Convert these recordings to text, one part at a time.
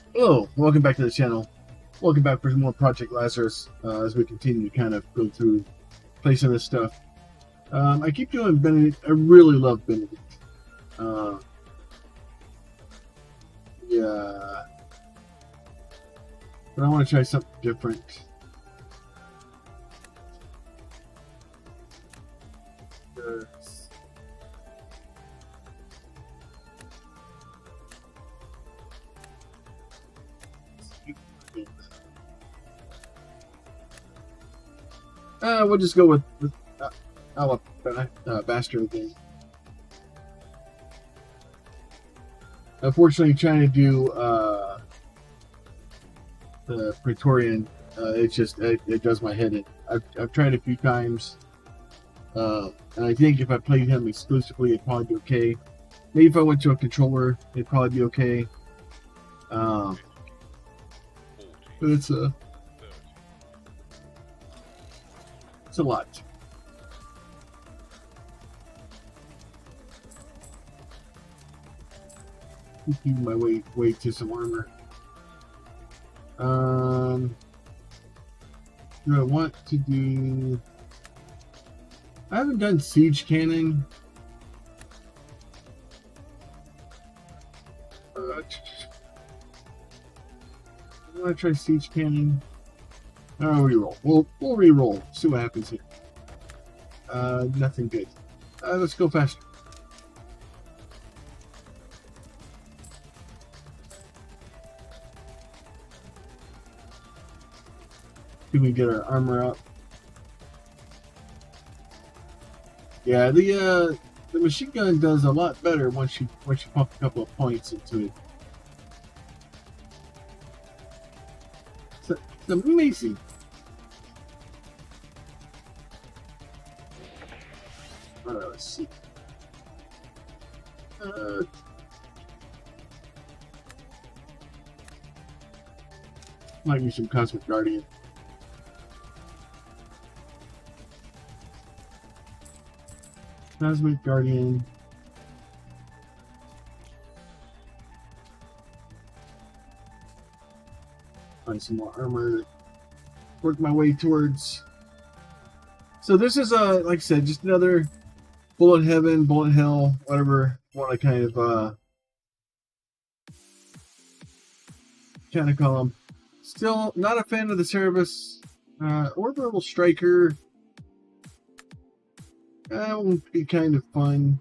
Hello, welcome back to the channel. Welcome back for more Project Lazarus as we continue to kind of go through placing this stuff. I keep doing Benedict. I really love Benedict. Yeah, but I want to try something different. We'll just go with Alabaster again. Unfortunately, trying to do the Praetorian, it does my head in. I've tried a few times, and I think if I played him exclusively, it'd probably be okay. Maybe if I went to a controller, it'd probably be okay. But it's a lot. Keeping my way to some armor. Do I want to do? I haven't done siege cannon. I want to try siege cannon. Oh, reroll. We'll reroll. See what happens here. Nothing good. Let's go faster. Can we get our armor up? Yeah, the machine gun does a lot better once you pump a couple of points into it. It's amazing. Let's see. Might be some Cosmic Guardian. Cosmic Guardian. Find some more armor. Work my way towards. So this is like I said, just another bullet heaven, bullet hell, whatever you want to kind of call them. Still not a fan of the Cerberus. Orbital Striker. That would be kind of fun.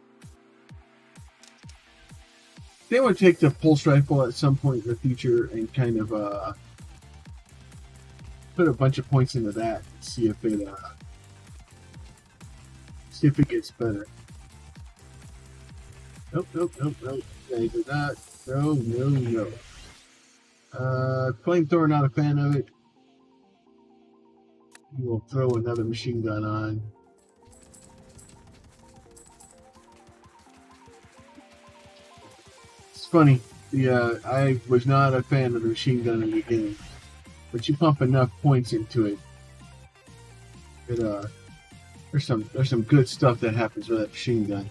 They would take the pulse rifle at some point in the future and kind of put a bunch of points into that and see if it gets better. Nope. They did not. No. Flamethrower, not a fan of it. We will throw another machine gun on. It's funny. I was not a fan of the machine gun in the beginning, but you pump enough points into it. There's some good stuff that happens with that machine gun.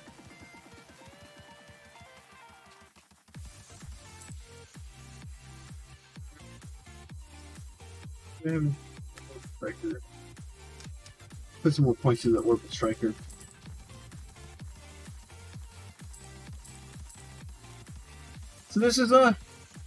Striker. Put some more points in the orbital striker. So this is I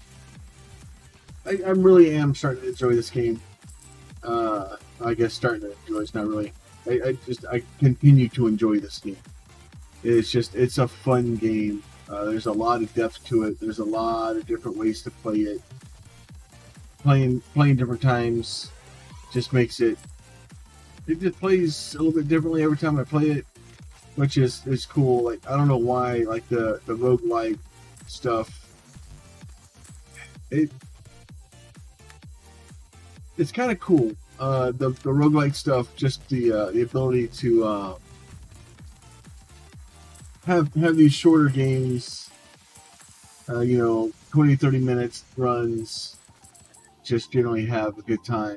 really am starting to enjoy this game. I guess starting to enjoy. It's not really. I continue to enjoy this game. It's a fun game. There's a lot of depth to it. There's a lot of different ways to play it. Playing different times just makes it. It just plays a little bit differently every time I play it, which is cool. Like I don't know why, like the rogue-lite stuff. It's kind of cool. The roguelike stuff, just the ability to have these shorter games, 20-30 minutes runs, just generally have a good time.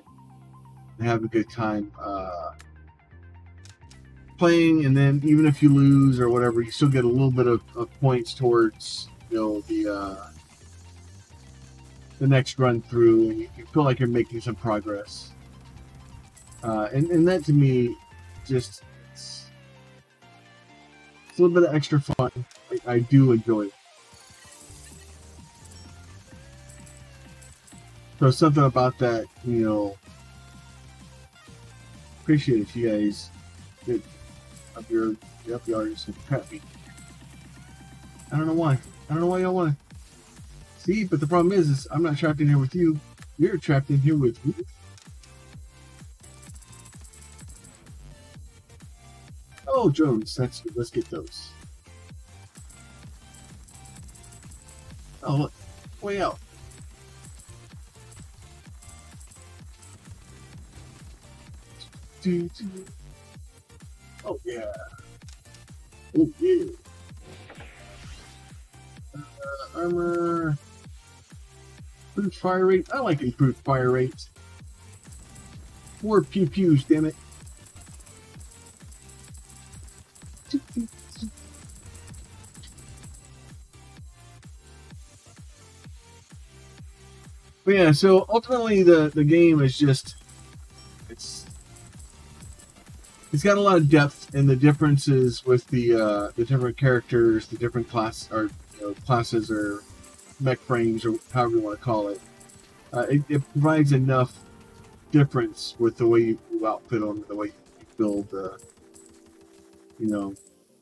Playing, and then even if you lose or whatever, you still get a little bit of points towards the the next run through, and you feel like you're making some progress. And that to me, just it's a little bit of extra fun. I do enjoy it. So something about that, you know, appreciate it. You guys get up your artists and crap me. I don't know why. I don't know why y'all want to see, but the problem is I'm not trapped in here with you. You're trapped in here with me. Oh, drones. That's good. Let's get those. Oh, look. Way out. Oh, yeah. Oh, yeah. Armor. Improved fire rate. I like improved fire rates. More pew-pews, damn it. But yeah, so ultimately the game is just it's got a lot of depth, and the differences with the different characters, the different classes or mech frames or however you want to call it. It provides enough difference with the way you outfit them, the way you build. You know,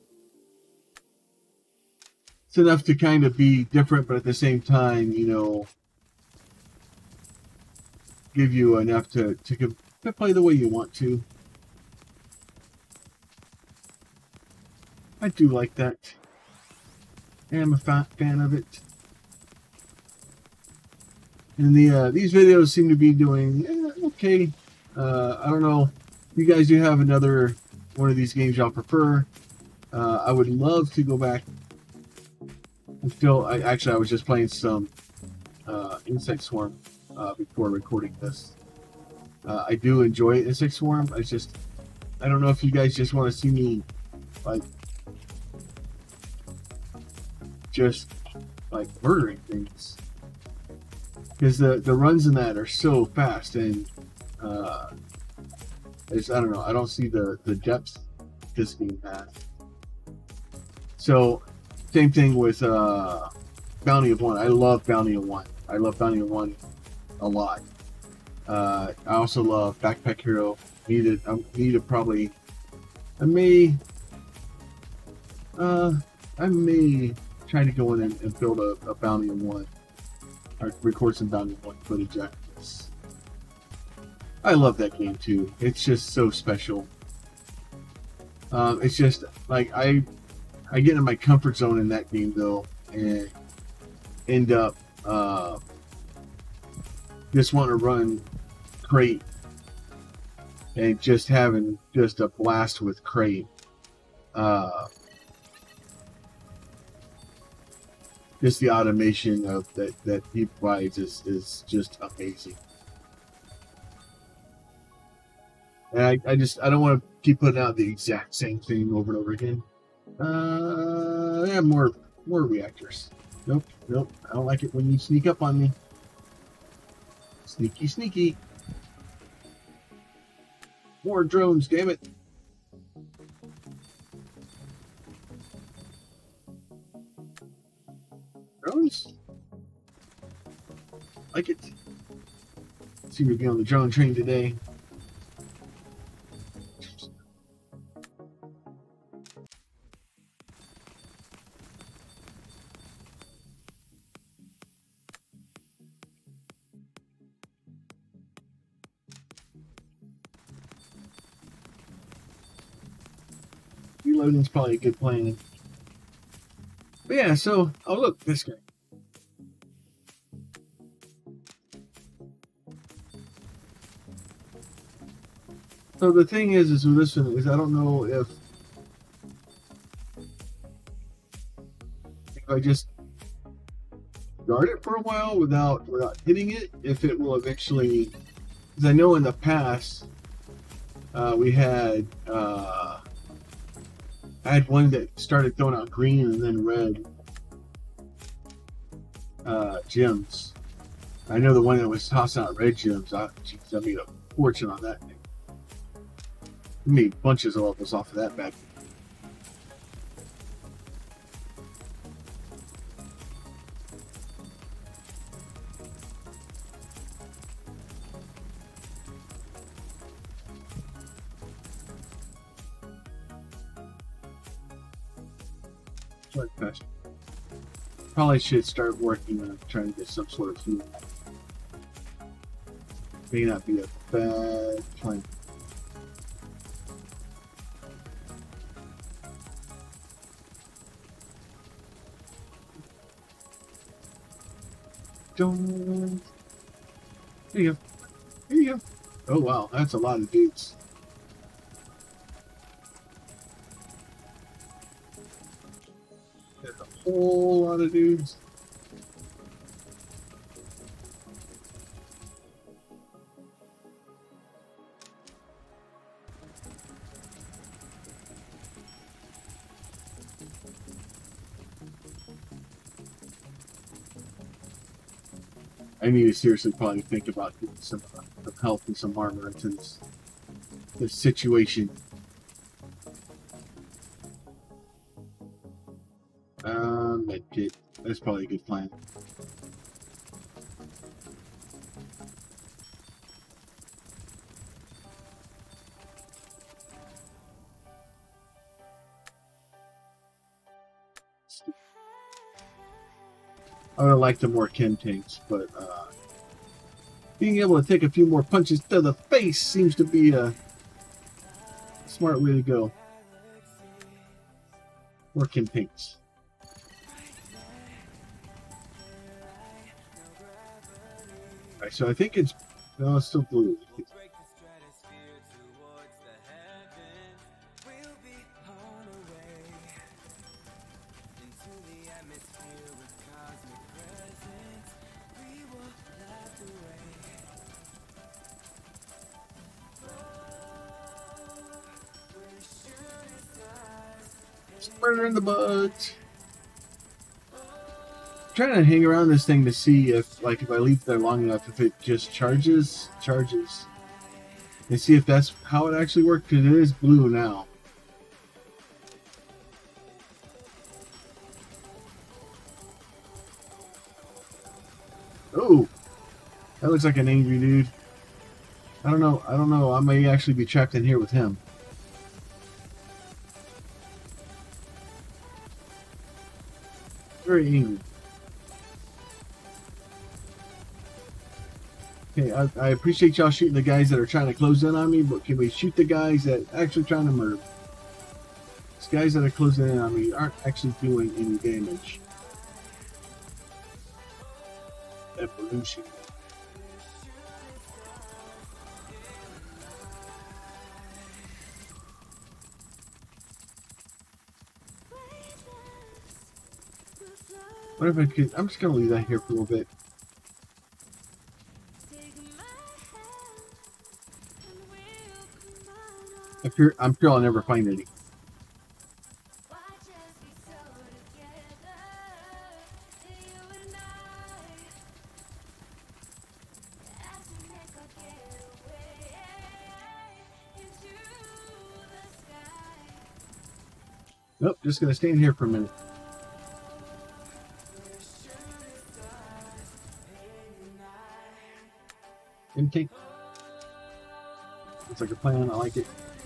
it's enough to kind of be different, but at the same time, you know, give you enough to play the way you want to. I do like that. And I'm a fan of it. And these videos seem to be doing okay. I don't know. You guys do have another one of these games y'all prefer. I would love to go back. I was just playing some Insect Swarm before recording this. I do enjoy Insect Swarm. I don't know if you guys just want to see me like just like murdering things, because the runs in that are so fast, and I don't know. I don't see the depth this game has. So same thing with Bounty of One. I love Bounty of One. I love Bounty of One a lot. I also love Backpack Hero. I may try to go in and build a Bounty of One, or record some Bounty of One footage after this. I love that game too. It's just so special. It's just like I get in my comfort zone in that game though, and end up just want to run crate and just having just a blast with crate. Just the automation of that he provides is just amazing. And I don't want to keep putting out the exact same thing over and over again. Yeah, more reactors. Nope. I don't like it when you sneak up on me. Sneaky. More drones, damn it. Drones? Like it. Seem to be on the drone train today. Reloading's probably a good plan. But yeah, so, oh look, this guy. So the thing is with this one is I don't know if I just guard it for a while without hitting it, if it will eventually, because I know in the past we had I had one that started throwing out green and then red gems. I know the one that was tossing out red gems. Geez, I made a fortune on that thing. I made bunches of levels off of that bad. Probably should start working on trying to get some sort of food. May not be a bad plan. Don't. Here you go. Here you go. Oh wow, that's a lot of dudes. There's a whole lot of dudes. I need to seriously probably think about getting some health and some armor into this situation. Medkit. That's probably a good plan. I would have liked more Chemtanks, but being able to take a few more punches to the face seems to be a smart way to go. More Chemtanks. Alright, so I think it's... No, it's still blue. Murder in the butt. I'm trying to hang around this thing to see if, like, if I leave it there long enough, if it just charges, and see if that's how it actually works, because it is blue now. Oh, that looks like an angry dude. I don't know. I may actually be trapped in here with him. Very angry. Okay, I appreciate y'all shooting the guys that are trying to close in on me, but can we shoot the guys that are actually trying to murder? These guys that are closing in on me aren't actually doing any damage. Evolution. What if I could? I'm just gonna leave that here for a little bit. I'm sure I'll never find any. Nope, just gonna stand here for a minute. Intake. Looks like a plan. I like it.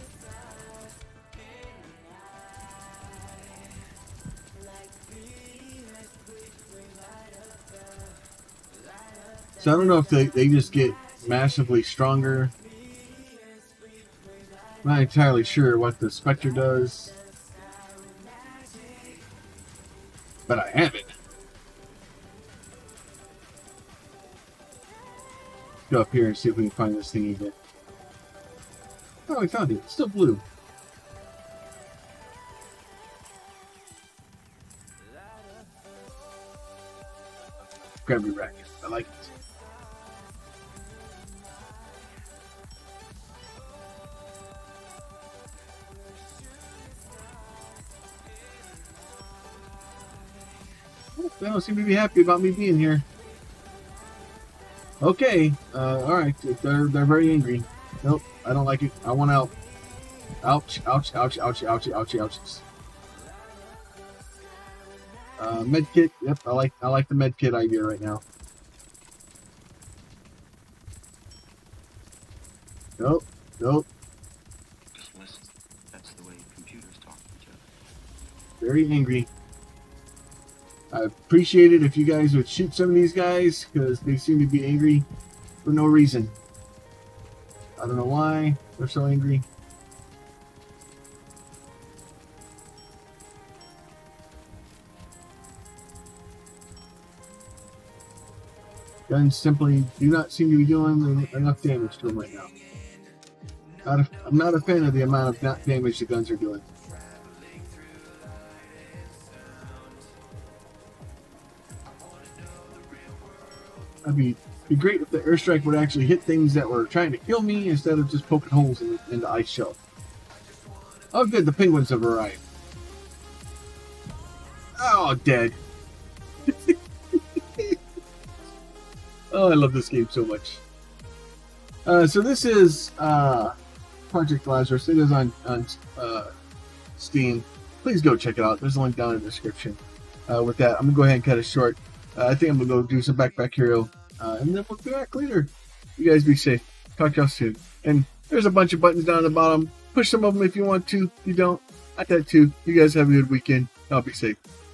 So I don't know if they just get massively stronger. I'm not entirely sure what the Spectre does. But I have it. Go up here and see if we can find this thing again. Oh, we found it. It's still blue. Gravity rack. I like it. They don't seem to be happy about me being here. Okay, alright, they're very angry. Nope, I don't like it. I want out. Ouch, ouch, ouch, ouch, ouch, ouch, ouch. Med kit, yep, I like the med kit idea right now. Nope, nope. Just listen. That's the way computers talk to each other. Very angry. I appreciate it if you guys would shoot some of these guys, because they seem to be angry for no reason. I don't know why they're so angry. Guns simply do not seem to be doing enough damage to them right now. I'm not a fan of the amount of damage the guns are doing. It'd be great if the airstrike would actually hit things that were trying to kill me instead of just poking holes in the ice shelf. Oh good, the penguins have arrived. Oh, dead. Oh, I love this game so much. So this is Project Lazarus. It is on Steam. Please go check it out. There's a link down in the description. With that, I'm going to go ahead and cut it short. I think I'm going to go do some Backpack Hero. And then we'll be back later. You guys be safe. Talk to y'all soon. And there's a bunch of buttons down at the bottom. Push some of them if you want to. If you don't, I that too. You guys have a good weekend. I'll be safe.